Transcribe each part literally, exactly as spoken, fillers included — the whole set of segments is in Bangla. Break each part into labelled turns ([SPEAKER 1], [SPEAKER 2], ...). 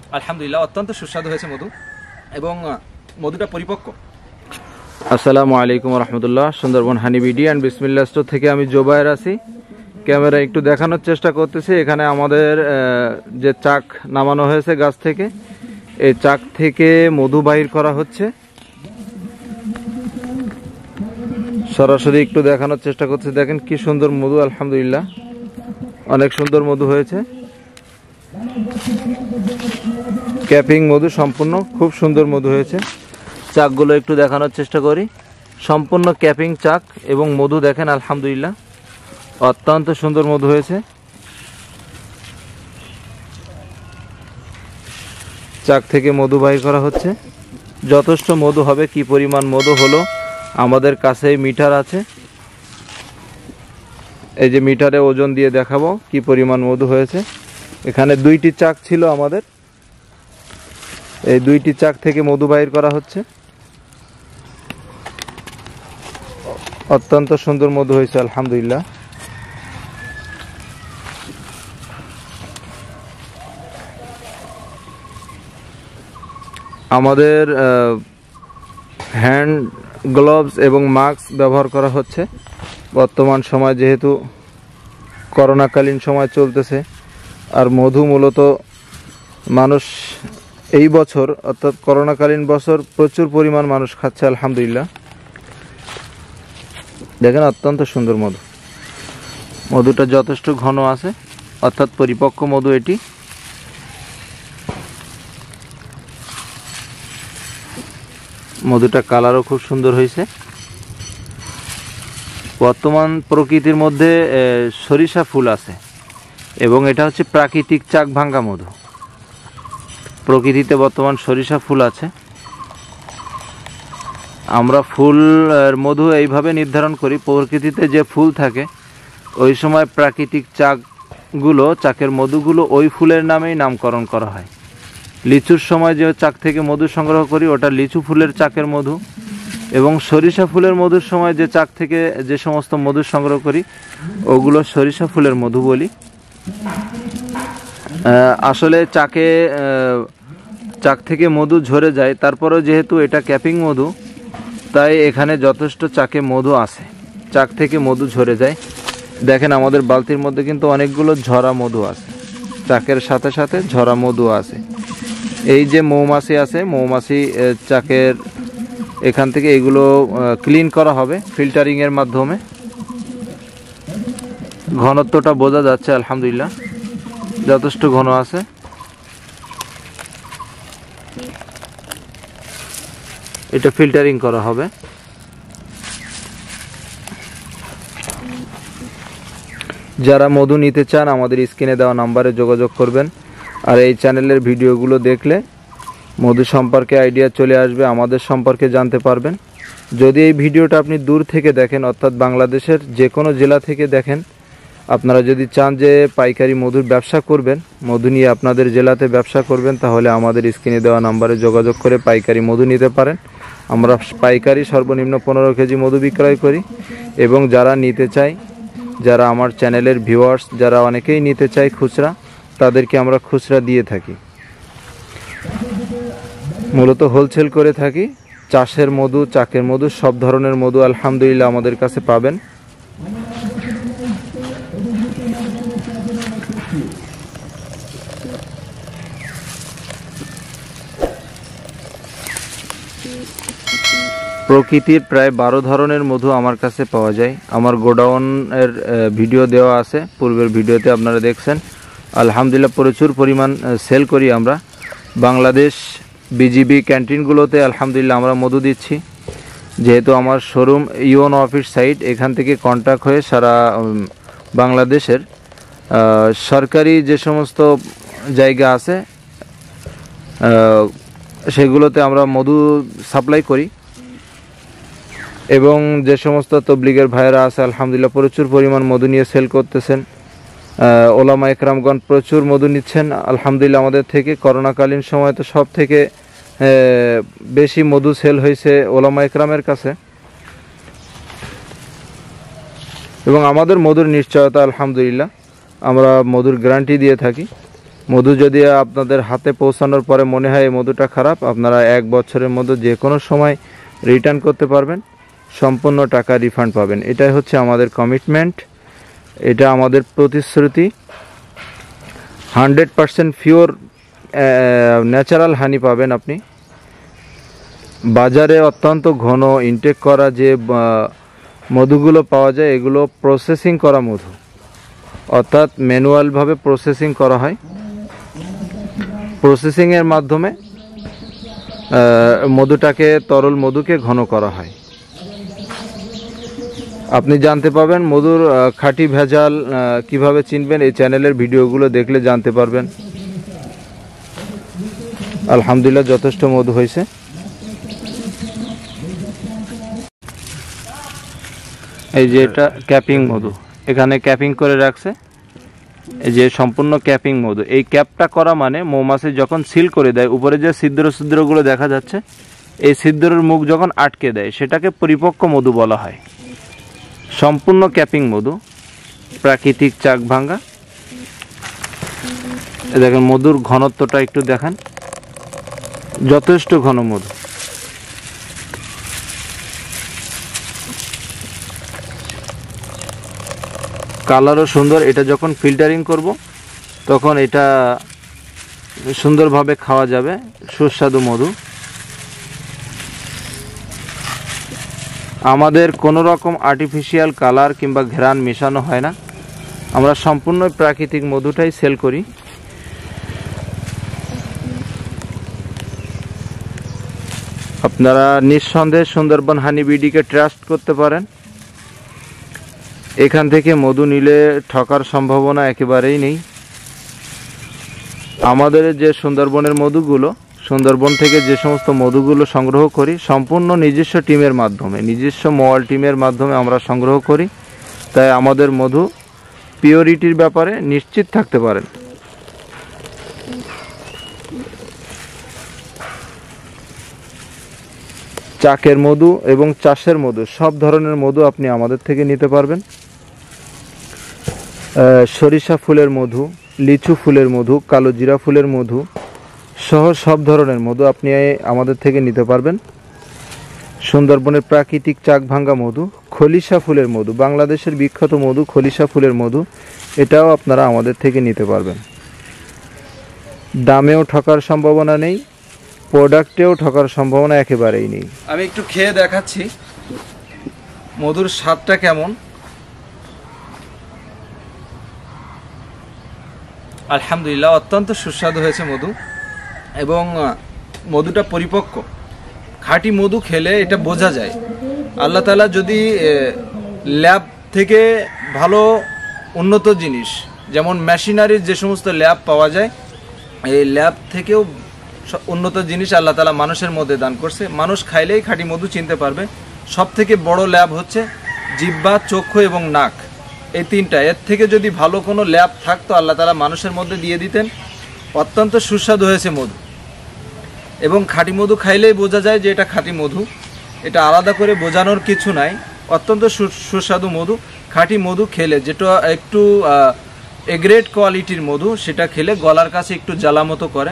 [SPEAKER 1] আলহামদুলিল্লাহ অত্যন্ত সুস্বাদু হয়েছে মধু এবং মধুটা পরিপক্ক।
[SPEAKER 2] আসসালামু আলাইকুম রহমতুল্লাহ। Sundarban honey BD and Bismillah store থেকে আমি জোবায়ের আছি। ক্যামেরা একটু দেখানোর চেষ্টা করতেছি। এখানে আমাদের যে চাক নামানো হয়েছে গাছ থেকে, এই চাক থেকে মধু বাহির করা হচ্ছে। সরাসরি একটু দেখানোর চেষ্টা করছি। দেখেন কি সুন্দর মধু, আলহামদুলিল্লাহ অনেক সুন্দর মধু হয়েছে। ক্যাপিং মধু সম্পূর্ণ, খুব সুন্দর মধু হয়েছে। চাকগুলো একটু দেখানোর চেষ্টা করি। সম্পূর্ণ ক্যাপিং চাক এবং মধু দেখেন আলহামদুলিল্লাহ অত্যন্ত সুন্দর মধু হয়েছে। চাক থেকে মধু বাহির করা হচ্ছে। যথেষ্ট মধু হবে। কি পরিমাণ মধু হলো আমাদের কাছে মিটার আছে, এই যে মিটারে ওজন দিয়ে দেখাবো কি পরিমাণ মধু হয়েছে। এখানে দুইটি চাক ছিল আমাদের, এই দুইটি চাক থেকে মধু বাহির করা হচ্ছে। অত্যন্ত সুন্দর মধু হয়েছে আলহামদুলিল্লাহ। আমাদের হ্যান্ড গ্লোভস এবং মাস্ক ব্যবহার করা হচ্ছে। বর্তমান সময় যেহেতু করোনাকালীন সময় চলতেছে, আর মধু মূলত মানুষ এই বছর অর্থাৎ করোনাকালীন বছর প্রচুর পরিমাণ মানুষ খাচ্ছে আলহামদুলিল্লাহ। দেখেন অত্যন্ত সুন্দর মধু। মধুটা যথেষ্ট ঘন আছে, অর্থাৎ পরিপক্ক মধু এটি। মধুটা কালারও খুব সুন্দর হয়েছে। বর্তমান প্রকৃতির মধ্যে সরিষা ফুল আছে এবং এটা হচ্ছে প্রাকৃতিক চাক ভাঙ্গা মধু। প্রকৃতিতে বর্তমান সরিষা ফুল আছে। আমরা ফুল মধু এইভাবে নির্ধারণ করি, প্রকৃতিতে যে ফুল থাকে ওই সময় প্রাকৃতিক চাকগুলো, চাকের মধুগুলো ওই ফুলের নামেই নামকরণ করা হয়। লিচুর সময় যে চাক থেকে মধু সংগ্রহ করি ওটা লিচু ফুলের চাকের মধু, এবং সরিষা ফুলের মধুর সময় যে চাক থেকে যে সমস্ত মধু সংগ্রহ করি ওগুলো সরিষা ফুলের মধু বলি। আসলে চাকে চাক থেকে মধু ঝরে যায়, তারপরেও যেহেতু এটা ক্যাপিং মধু তাই এখানে যথেষ্ট চাকে মধু আছে। চাক থেকে মধু ঝরে যায়। দেখেন আমাদের বালতির মধ্যে কিন্তু অনেকগুলো ঝরা মধু আছে, চাকের সাথে সাথে ঝরা মধু আছে। এই যে মৌমাছি আছে, মৌমাছি চাকের এখান থেকে এগুলো ক্লিন করা হবে ফিল্টারিং এর মাধ্যমে। ঘনত্বটা বোঝা যাচ্ছে আলহামদুলিল্লাহ যথেষ্ট ঘন আছে। এটা ফিল্টারিং করা হবে। যারা মধু নিতে চান আমাদের স্ক্রিনে দেওয়া নাম্বারে যোগাযোগ করবেন। আর এই চ্যানেলের ভিডিওগুলো দেখলে মধু সম্পর্কে আইডিয়া চলে আসবে, আমাদের সম্পর্কে জানতে পারবেন। যদি এই ভিডিওটা আপনি দূর থেকে দেখেন, অর্থাৎ বাংলাদেশের যে কোনো জেলা থেকে দেখেন, আপনারা যদি চান যে পাইকারি মধুর ব্যবসা করবেন, মধু নিয়ে আপনাদের জেলাতে ব্যবসা করবেন, তাহলে আমাদের স্ক্রিনে দেওয়া নাম্বারে যোগাযোগ করে পাইকারি মধু নিতে পারেন। আমরা পাইকারি সর্বনিম্ন পনেরো কেজি মধু বিক্রয় করি, এবং যারা নিতে চায়, যারা আমার চ্যানেলের ভিউয়ার্স যারা অনেকেই নিতে চায় খুচরা, তাদেরকে আমরা খুচরা দিয়ে থাকি। মূলত হোলসেল করে থাকি। চাষের মধু, চাকের মধু, সব ধরনের মধু আলহামদুলিল্লাহ আমাদের কাছে পাবেন। প্রকৃতির প্রায় বারো ধরনের মধু আমার কাছে পাওয়া যায়। আমার গোডাউনের ভিডিও দেওয়া আছে, পূর্বের ভিডিওতে আপনারা দেখছেন। আলহামদুলিল্লাহ প্রচুর পরিমাণ সেল করি আমরা। বাংলাদেশ বিজিবি ক্যান্টিনগুলোতে আলহামদুলিল্লাহ আমরা মধু দিচ্ছি। যেহেতু আমার শোরুম ইওন অফিস সাইট, এখান থেকে কন্ট্যাক্ট হয়ে সারা বাংলাদেশের সরকারি যে সমস্ত জায়গা আছে সেগুলোতে আমরা মধু সাপ্লাই করি। এবং যে সমস্ত তবলিগের ভাইয়েরা আছে আলহামদুলিল্লাহ প্রচুর পরিমাণ মধু নিয়ে সেল করতেছেন। ওলামা একরামগণ প্রচুর মধু নিচ্ছেন আলহামদুলিল্লাহ আমাদের থেকে। করোনাকালীন সময় তো সব থেকে বেশি মধু সেল হয়েছে ওলামা একরামের কাছে। এবং আমাদের মধুর নিশ্চয়তা আলহামদুলিল্লাহ, আমরা মধুর গ্যারান্টি দিয়ে থাকি। মধু যদি আপনাদের হাতে পৌঁছানোর পরে মনে হয় এই মধুটা খারাপ, আপনারা এক বছরের মধ্যে যে কোনো সময় রিটার্ন করতে পারবেন, সম্পূর্ণ টাকা রিফান্ড পাবেন। এটাই হচ্ছে আমাদের কমিটমেন্ট, এটা আমাদের প্রতিশ্রুতি। Hundred percent pure natural honey পাবেন আপনি। বাজারে অত্যন্ত ঘন ইনটেক করা যে মধুগুলো পাওয়া যায় এগুলো প্রসেসিং করা মধু, অর্থাৎ ম্যানুয়ালভাবে প্রসেসিং করা হয়। প্রসেসিংয়ের মাধ্যমে মধুটাকে, তরল মধুকে ঘন করা হয়। আপনি জানতে পাবেন মধুর খাঁটি ভেজাল কিভাবে চিনবেন, এই চ্যানেলের ভিডিওগুলো দেখলে জানতে পারবেন। আলহামদুলিল্লাহ যথেষ্ট মধু হয়েছে। এই যে এটা ক্যাপিং মধু, এখানে ক্যাপিং করে রাখছে, এই যে সম্পূর্ণ ক্যাপিং মধু। এই ক্যাপটা করা মানে মৌমাছি যখন সিল করে দেয়, উপরে যে ছিদ্র ছিদ্রগুলো দেখা যাচ্ছে, এই ছিদ্রের মুখ যখন আটকে দেয় সেটাকে পরিপক্ক মধু বলা হয়। সম্পূর্ণ ক্যাপিং মধু, প্রাকৃতিক চাক ভাঙ্গা। দেখেন মধুর ঘনত্বটা একটু দেখেন, যথেষ্ট ঘন মধু। কালারও সুন্দর। এটা যখন ফিল্টারিং করব তখন এটা সুন্দরভাবে খাওয়া যাবে, সুস্বাদু মধু। আমাদের কোনো রকম আর্টিফিশিয়াল কালার কিংবা ঘ্রাণ মেশানো হয় না, আমরা সম্পূর্ণ প্রাকৃতিক মধুটাই সেল করি। আপনারা নিঃসন্দেহে সুন্দরবন হানি বিডিকে ট্রাস্ট করতে পারেন। এখান থেকে মধু নিলে ঠকার সম্ভাবনা একেবারেই নেই। আমাদের যে সুন্দরবনের মধুগুলো, সুন্দরবন থেকে যে সমস্ত মধুগুলো সংগ্রহ করি সম্পূর্ণ নিজস্ব টিমের মাধ্যমে, নিজস্ব মল টিমের মাধ্যমে আমরা সংগ্রহ করি। তাই আমাদের মধু পিওরিটির ব্যাপারে নিশ্চিত থাকতে পারেন। চাকের মধু এবং চাষের মধু, সব ধরনের মধু আপনি আমাদের থেকে নিতে পারবেন। সরিষা ফুলের মধু, লিচু ফুলের মধু, কালো জিরা ফুলের মধু সহ সব ধরনের মধু আপনি আমাদের থেকে নিতে পারবেন। সুন্দরবনের প্রাকৃতিক চাক ভাঙ্গা মধু, খলিশা ফুলের মধু, বাংলাদেশের বিখ্যাত মধু খলিশা ফুলের মধু, এটাও আপনারা আমাদের থেকে নিতে পারবেন। দামেও ঠকার সম্ভাবনা নেই, প্রোডাক্টেও ঠকার সম্ভাবনা একেবারেই নেই।
[SPEAKER 1] আমি একটু খেয়ে দেখাচ্ছি মধুর স্বাদটা কেমন। আলহামদুলিল্লাহ অত্যন্ত সুস্বাদু হয়েছে মধু, এবং মধুটা পরিপক্ক। খাঁটি মধু খেলে এটা বোঝা যায়। আল্লাহ তাআলা যদি ল্যাব থেকে ভালো উন্নত জিনিস, যেমন মেশিনারির যে সমস্ত ল্যাব পাওয়া যায়, এই ল্যাব থেকেও উন্নত জিনিস আল্লাহ তাআলা মানুষের মধ্যে দান করছে। মানুষ খাইলেই খাঁটি মধু চিনতে পারবে। সব থেকে বড় ল্যাব হচ্ছে জিহ্বা, চক্ষু এবং নাক, এই তিনটা। এর থেকে যদি ভালো কোনো ল্যাব থাকতো আল্লাহ তাআলা মানুষের মধ্যে দিয়ে দিতেন। অত্যন্ত সুস্বাদু হয়েছে মধু, এবং খাঁটি মধু খাইলেই বোঝা যায় যে এটা খাঁটি মধু। এটা আলাদা করে বোঝানোর কিছু নাই, অত্যন্ত সুস্বাদু মধু। খাঁটি মধু খেলে, যেটা একটু এ গ্রেড কোয়ালিটির মধু, সেটা খেলে গলার কাছে একটু জ্বালা মতো করে,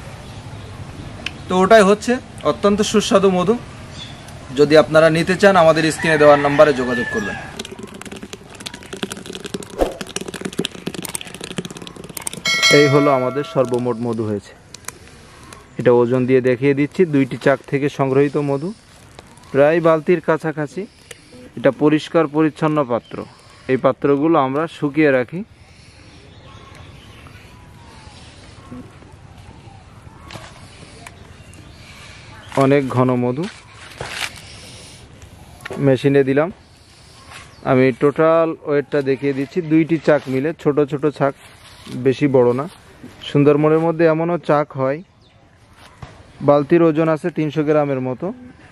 [SPEAKER 1] তো ওটাই হচ্ছে অত্যন্ত সুস্বাদু মধু। যদি আপনারা নিতে চান আমাদের স্ক্রিনে দেওয়ার নম্বরে যোগাযোগ করবেন।
[SPEAKER 2] এই হলো আমাদের সর্বমোট মধু হয়েছে। এটা ওজন দিয়ে দেখিয়ে দিচ্ছি, দুইটি চাক থেকে সংগ্রহিত মধু, প্রায় বালতির কাছাকাছি। এটা পরিষ্কার পরিচ্ছন্ন পাত্র। এই পাত্রগুলো আমরা শুকিয়ে রাখি। অনেক ঘন মধু। মেশিনে দিলাম। আমি টোটাল ওয়েটটা দেখিয়ে দিচ্ছি। দুইটি চাক মিলে, ছোট ছোট চাক, বেশি বড় না। সুন্দরবনের মধ্যে এমনও চাক হয়, বালতির ওজন আছে তিনশো গ্রামের মতো।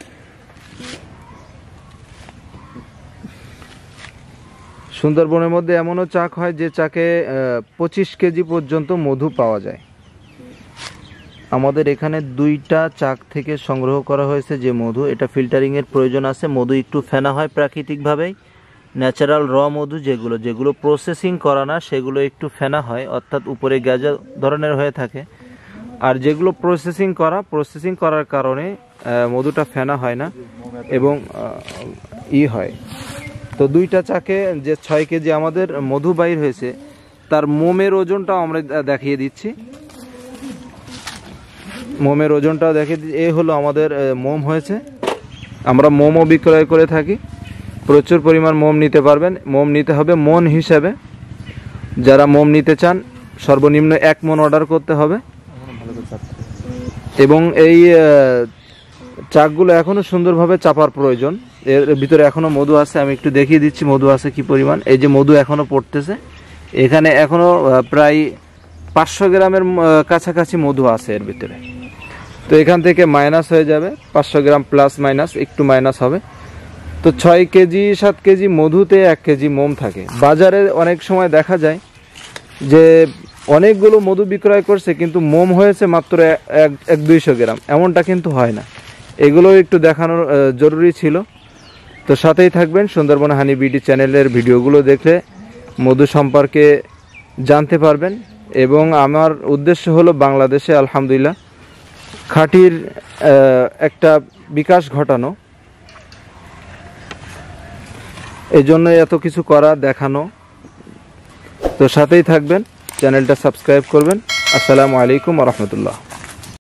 [SPEAKER 2] সুন্দরবনের মধ্যে এমনও চাক হয় যে চাকে পঁচিশ কেজি পর্যন্ত মধু পাওয়া যায়। আমাদের এখানে দুইটা চাক থেকে সংগ্রহ করা হয়েছে যে মধু, এটা ফিল্টারিংয়ের প্রয়োজন আছে। মধু একটু ফেনা হয় প্রাকৃতিকভাবেই, ন্যাচারাল র মধু যেগুলো যেগুলো প্রসেসিং করা না সেগুলো একটু ফেনা হয়, অর্থাৎ উপরে গ্যাজা ধরনের হয়ে থাকে। আর যেগুলো প্রসেসিং করা প্রসেসিং করার কারণে মধুটা ফেনা হয় না এবং ই হয়। তো দুইটা চাকে যে ছয় কেজি আমাদের মধু বাইর হয়েছে তার মোমের ওজনটাও আমরা দেখিয়ে দিচ্ছি। মোমের ওজনটাও দেখিয়ে দিচ্ছি। এই হলো আমাদের মোম হয়েছে। আমরা মোমও বিক্রয় করে থাকি, প্রচুর পরিমাণ মোম নিতে পারবেন। মোম নিতে হবে মন হিসাবে। যারা মোম নিতে চান সর্বনিম্ন এক মন অর্ডার করতে হবে। এবং এই চাকগুলো এখনো সুন্দরভাবে চাপার প্রয়োজন। এর ভিতরে এখনো মধু আছে, আমি একটু দেখিয়ে দিচ্ছি মধু আছে কি পরিমাণ। এই যে মধু এখনো পড়তেছে, এখানে এখনো প্রায় পাঁচশো গ্রামের কাছাকাছি মধু আছে এর ভিতরে। তো এখান থেকে মাইনাস হয়ে যাবে, পাঁচশো গ্রাম প্লাস মাইনাস একটু মাইনাস হবে। তো ছয় কেজি সাত কেজি মধুতে এক কেজি মোম থাকে। বাজারে অনেক সময় দেখা যায় যে অনেকগুলো মধু বিক্রয় করছে কিন্তু মোম হয়েছে মাত্র এক এক দুইশো গ্রাম, এমনটা কিন্তু হয় না। এগুলো একটু দেখানোর জরুরি ছিল। তো সাথেই থাকবেন। সুন্দরবন হানি বিডি চ্যানেলের ভিডিওগুলো দেখলে মধু সম্পর্কে জানতে পারবেন। এবং আমার উদ্দেশ্য হলো বাংলাদেশে আলহামদুলিল্লাহ খাঁটির একটা বিকাশ ঘটানো, এই জন্য এত কিছু করা দেখানো। তো সাথেই থাকবেন, চ্যানেলটা সাবস্ক্রাইব করবেন। আসসালামু আলাইকুম ওয়া রাহমাতুল্লাহ।